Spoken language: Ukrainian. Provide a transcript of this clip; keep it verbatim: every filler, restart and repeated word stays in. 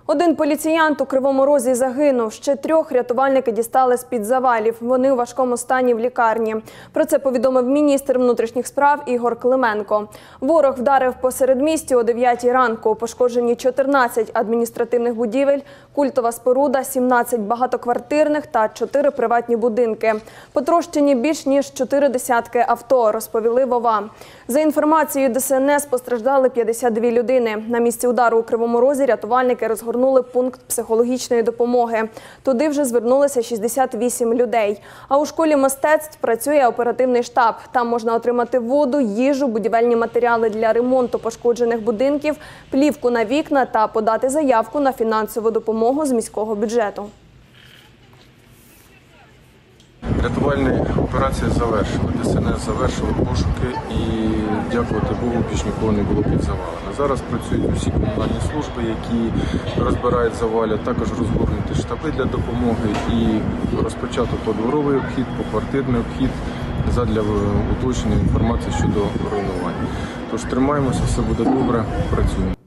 Один поліціянт у Кривому Розі загинув. Ще трьох рятувальники дістали з-під завалів. Вони у важкому стані в лікарні. Про це повідомив міністр внутрішніх справ Ігор Клименко. Ворог вдарив по середмісті о дев'ятій ранку. Пошкоджені чотирнадцять адміністративних будівель, культова споруда, сімнадцять багатоквартирних та чотири приватні будинки. Потрощені більш ніж чотири десятки авто, розповіли в ОВА. За інформацією Де Ес Ен Ес, постраждали п'ятдесят дві людини. На місці удару у Кривому Розі рятувальники розгорнули пункт психологічної допомоги. Туди вже звернулися шістдесят вісім людей. А у школі мистецтв працює оперативний штаб. Там можна отримати воду, їжу, будівельні матеріали для ремонту пошкоджених будинків, плівку на вікна та подати заявку на фінансову допомогу з міського бюджету. Рятувальні операції завершили. Де Ес Ен Ес завершили пошуки і, дякувати Богу, більш нікого не було під завалами. Зараз працюють усі комунальні служби, які розбирають заваля, також розгорнуті штаби для допомоги і розпочато подворовий обхід, поквартирний обхід задля уточнення інформації щодо руйнувань. Тож тримаємося, все буде добре, працюємо.